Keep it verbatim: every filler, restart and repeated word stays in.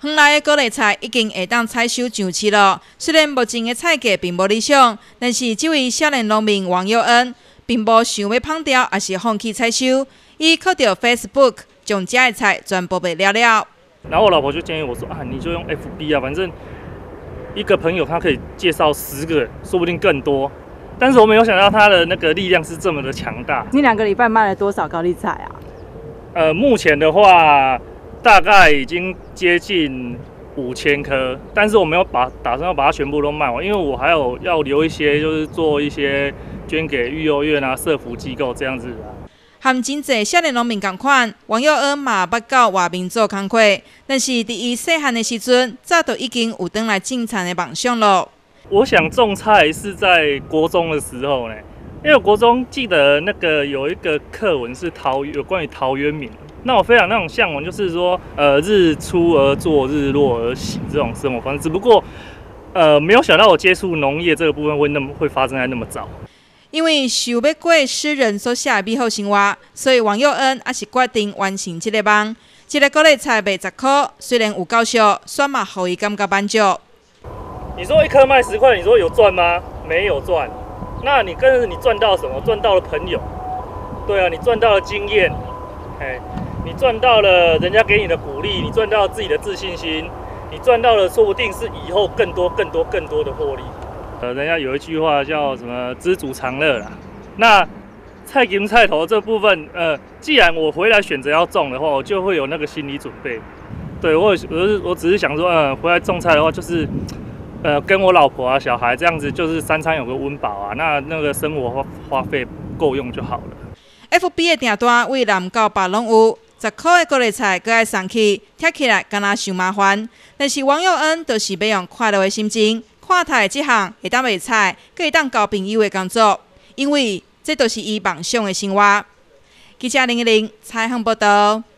园内的高丽菜已经会当采收上市了。虽然目前的菜价并无理想，但是这位少年农民王佑恩并无想要放掉，也是放弃采收。伊靠着 Facebook 将这的菜全部卖了了。 然后我老婆就建议我说啊，你就用 F B 啊，反正一个朋友他可以介绍十个人，说不定更多。但是我没有想到他的那个力量是这么的强大。 你两个礼拜卖了多少高丽菜啊？ 呃，目前的话大概已经接近五千颗，但是我没有把打算要把它全部都卖完，因为我还有要留一些，就是做一些捐给育幼院啊、社福机构这样子啊。 和真侪少年农民同款，王佑恩嘛捌到外面做工课，但是伫伊细汉的时阵，早就已经有转来种菜的梦想了。 我想种菜是在国中的时候呢，因为我国中记得那个有一个课文是陶有关于陶渊明，那我非常那种向往，就是说，呃，日出而作，日落而息这种生活方式。只不过，呃，没有想到我接触农业这个部分会那么会发生在那么早。 因为想要过诗人所写的美好生活，所以王佑恩也是决定完成这个梦。一个高丽菜卖十块，虽然有够俗，算嘛，互伊感觉满足。 你说一颗卖十块，你说有赚吗？没有赚。那你跟着你赚到什么？赚到了朋友，对啊，你赚到了经验，哎，你赚到了人家给你的鼓励，你赚到了自己的自信心，你赚到了说不定是以后更多、更多、更多的获利。呃，人家有一句话叫什么“知足常乐”啦。那菜金菜头这部分，呃，既然我回来选择要种的话，我就会有那个心理准备。对我，我我只是想说，呃，回来种菜的话，就是，呃，跟我老婆啊、小孩这样子，就是三餐有个温饱啊，那那个生活花花费够用就好了。 F B 的订单为南到北拢有，十块的高丽菜搁爱送去，贴起来敢若伤麻烦。但是王佑恩就是要用快乐的心情。看待这项会当卖菜，佮会当交朋友的工作，因为这都是伊梦想的生活。记者零一零采访报道。